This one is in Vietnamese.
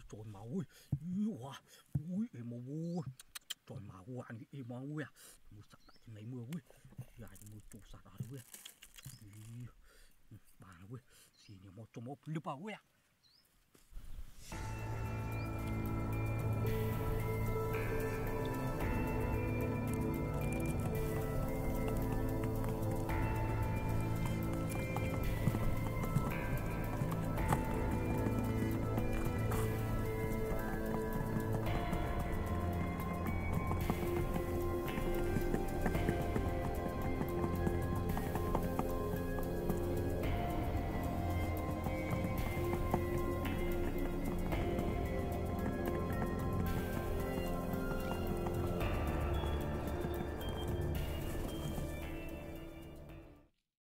trời mà ui wow ui em ui trời mà hoàn em ui à mua sạch lại trên mấy mưa ui dài mua chủ sạch ở đây ui bà ui xì nhiều một trong một lướt vào ui à